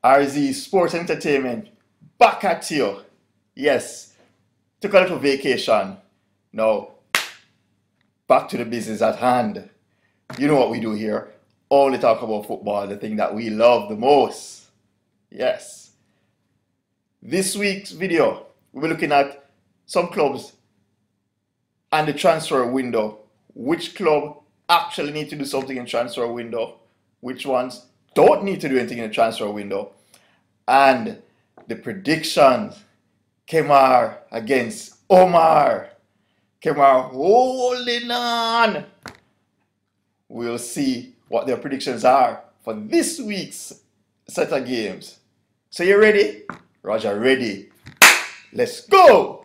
RZ Sports Entertainment back at you. Yes, took a little vacation. Now, back to the business at hand. You know what we do here. Only talk about football, the thing that we love the most. Yes. This week's video, we'll be looking at some clubs and the transfer window. Which club actually need to do something in transfer window? Which ones don't need to do anything in the transfer window? And the predictions. Kemar against Omar. Kemar holding on. We'll see what their predictions are for this week's set of games. So you ready? Roger, ready. Let's go!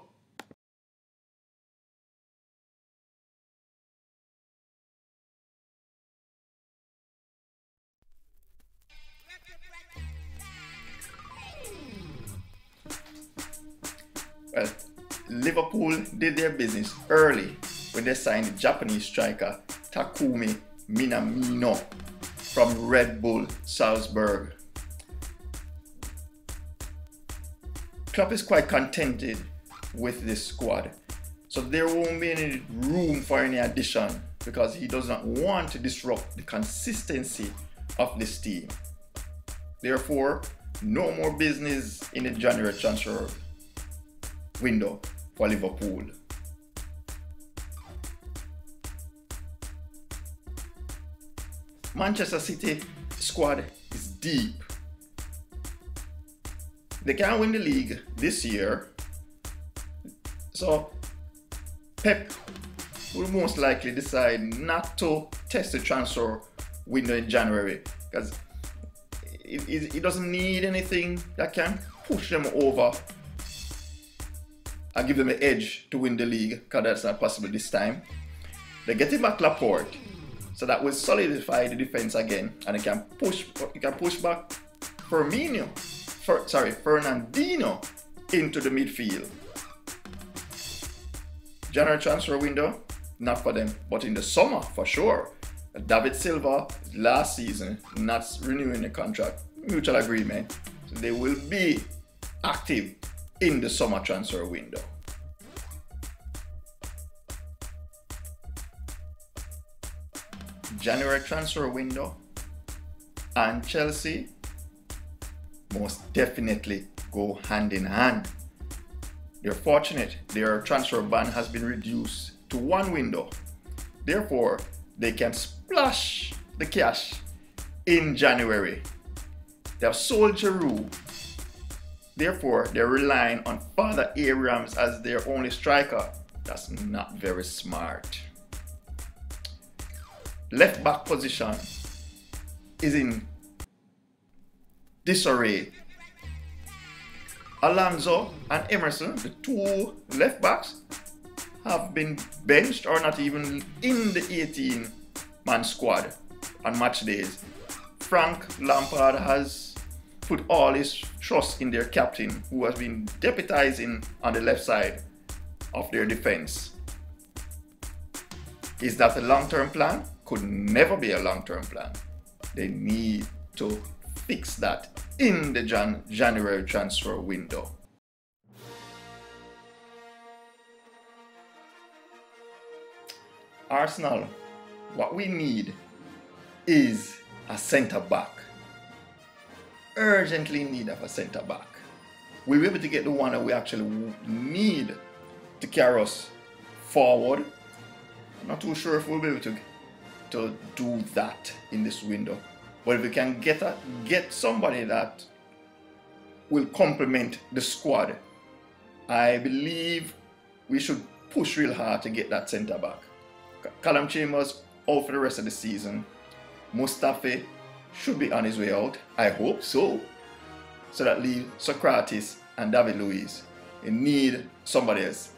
Well, Liverpool did their business early when they signed the Japanese striker Takumi Minamino from Red Bull Salzburg. Klopp is quite contented with this squad, so there won't be any room for any addition because he does not want to disrupt the consistency of this team. Therefore, no more business in the January transfer window for Liverpool. Manchester City squad is deep. They can't win the league this year, so Pep will most likely decide not to test the transfer window in January because he doesn't need anything that can push them over and give them an edge to win the league, because that's not possible this time. They're getting back Laporte, so that will solidify the defense again, and they can push back Fernandinho into the midfield. January transfer window, not for them, but in the summer for sure. David Silva last season not renewing the contract, mutual agreement, so they will be active in the summer transfer window. January transfer window and Chelsea most definitely go hand in hand. They're fortunate their transfer ban has been reduced to one window. Therefore, they can splash the cash in January. They have sold Giroud. Therefore, they're relying on Father Abrams as their only striker. That's not very smart. Left back position is in disarray. Alonso and Emerson, the two left backs, have been benched or not even in the 18-man squad on match days. Frank Lampard has put all his trust in their captain, who has been deputizing on the left side of their defense. Is that a long-term plan? Could never be a long-term plan. They need to fix that in the January transfer window. Arsenal, what we need is a centre back. Urgently in need of a centre back. We'll be able to get the one that we actually need to carry us forward. I'm not too sure if we'll be able to do that in this window. But if we can get somebody that will complement the squad, I believe we should push real hard to get that centre back. Callum Chambers out for the rest of the season. Mustafi should be on his way out. I hope so. So that leaves Socrates and David Luiz. You need somebody else.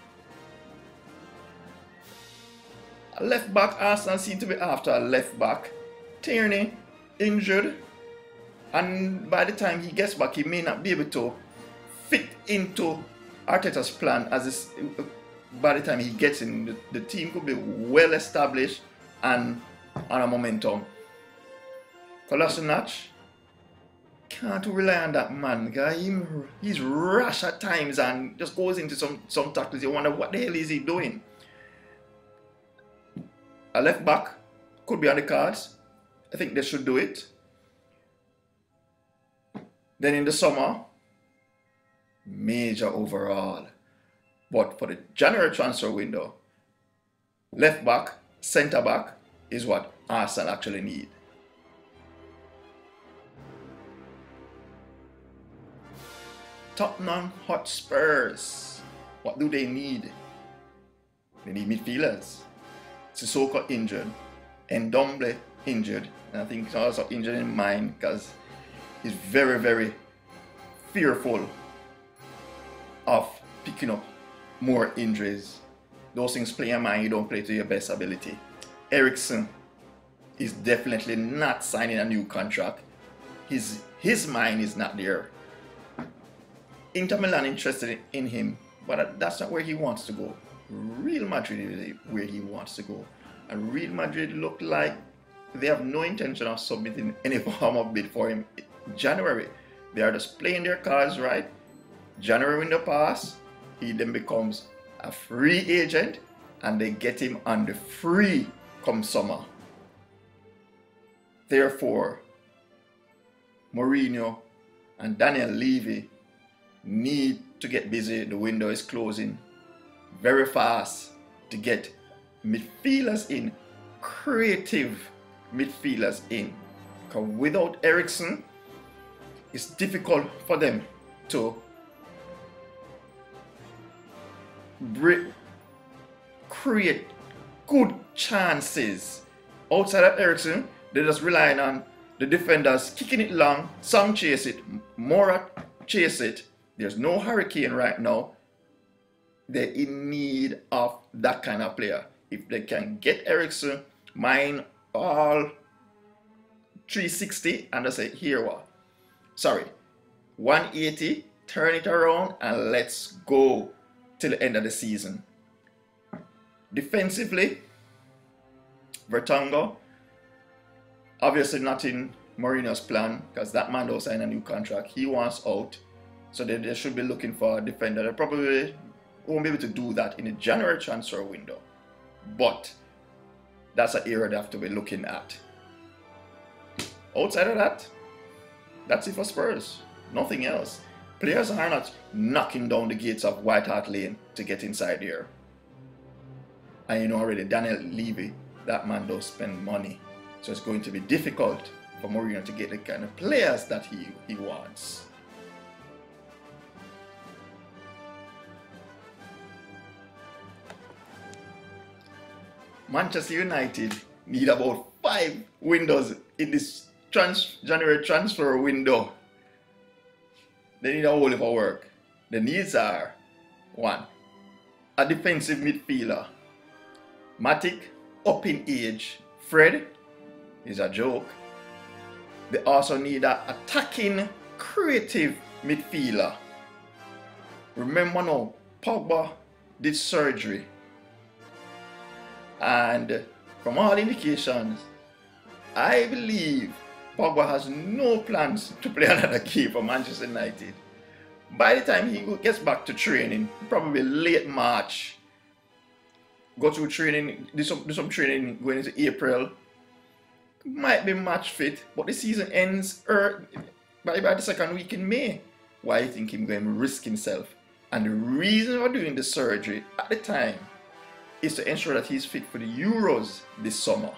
A left back, Arsenal seem to be after a left back. Tierney injured, and by the time he gets back, he may not be able to fit into Arteta's plan. By the time he gets in, the team could be well established and on a momentum. Kolasinac can't rely on that man, because he's rash at times and just goes into some tackles. You wonder what the hell is he doing. A left back could be on the cards. I think they should do it. Then in the summer, major overhaul. But for the January transfer window, left back, centre back is what Arsenal actually need. Tottenham Hotspurs, what do they need? They need midfielders. Sissoko injured, Ndombele injured, and I think he's also injured in mind because he's very, very fearful of picking up more injuries. Those things play in mind, you don't play to your best ability. Eriksen is definitely not signing a new contract. His mind is not there. Inter Milan interested in him, but that's not where he wants to go. Real Madrid is where he wants to go. And Real Madrid look like they have no intention of submitting any form of bid for him in January. They are just playing their cards right. January window pass, he then becomes a free agent and they get him on the free come summer. Therefore, Mourinho and Daniel Levy need to get busy. The window is closing very fast to get midfielders in, creative midfielders in. Because without Eriksen, it's difficult for them to create good chances. Outside of Eriksen, they're just relying on the defenders kicking it long. Some chase it, Moura chase it. There's no Hurricane right now. They're in need of that kind of player. If they can get Eriksen, mine all 360, and I say, here what? Sorry, 180, turn it around, and let's go till the end of the season. Defensively, Vertonghen, obviously not in Mourinho's plan, because that man don't sign a new contract. He wants out. So they should be looking for a defender. They probably won't be able to do that in the January transfer window. But that's an area they have to be looking at. Outside of that, that's it for Spurs. Nothing else. Players are not knocking down the gates of White Hart Lane to get inside here. And you know already, Daniel Levy, that man does spend money. So it's going to be difficult for Mourinho to get the kind of players that he wants. Manchester United need about 5 windows in this January transfer window. They need a whole lot of work. The needs are 1. A defensive midfielder. Matic, up in age. Fred is a joke. They also need an attacking, creative midfielder. Remember now, Pogba did surgery. And from all indications, I believe Pogba has no plans to play another game for Manchester United. By the time he gets back to training, probably late March, go through training, do some training going into April, might be match fit, but the season ends by the second week in May. Why do you think he's going to risk himself? And the reason for doing the surgery at the time is to ensure that he's fit for the Euros this summer.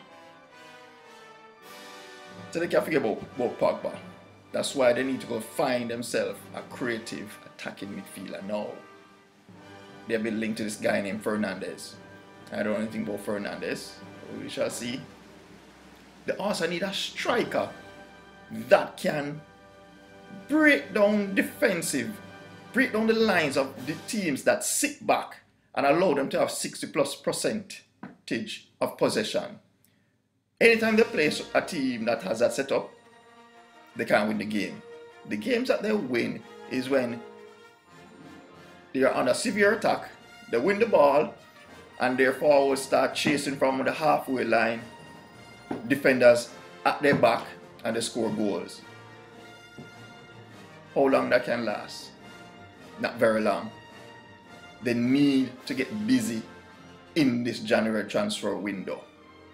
So they can't forget about Pogba. That's why they need to go find themselves a creative attacking midfielder now. They've been linked to this guy named Fernandes. I don't know anything about Fernandes. We shall see. They also need a striker that can break down the lines of the teams that sit back and allow them to have 60+% of possession. Anytime they play a team that has that setup, they can't win the game. The games that they win is when they are under severe attack, they win the ball, and their forwards start chasing from the halfway line, defenders at their back, and they score goals. How long that can last? Not very long. They need to get busy in this January transfer window.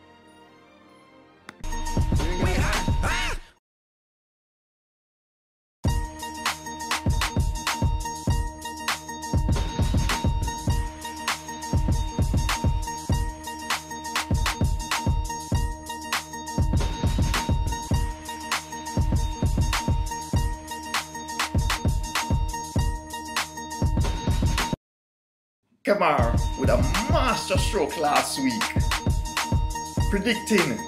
Kamara with a master stroke last week, predicting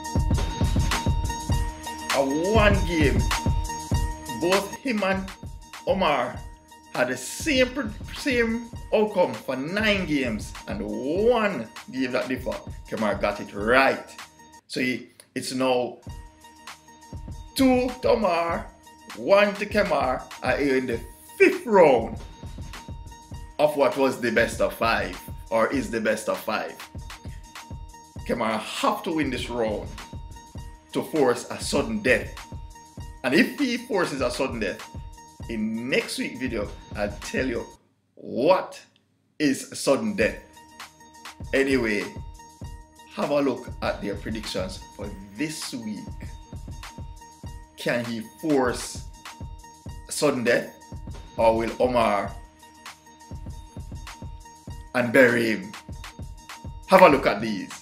a one game. Both him and Omar had the same outcome for 9 games, and one game that differ. Kamara got it right. So it's now 2 to Omar, 1 to Kamara, in the 5th round of what was the best of 5, or is the best of 5. Kamara have to win this round to force a sudden death. And if he forces a sudden death, in next week's video, I'll tell you what is sudden death. Anyway, have a look at their predictions for this week. Can he force sudden death, or will Omar and bury him? Have a look at these.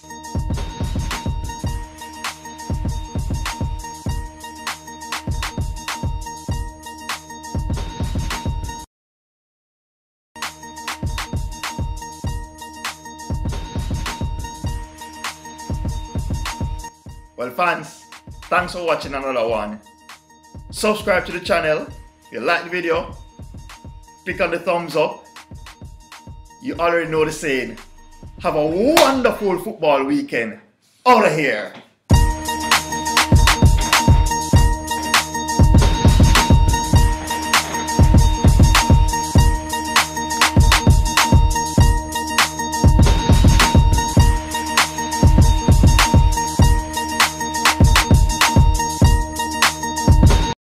Well fans, thanks for watching another one. Subscribe to the channel. If you like the video, click on the thumbs up. You already know the saying. Have a wonderful football weekend. Out of here.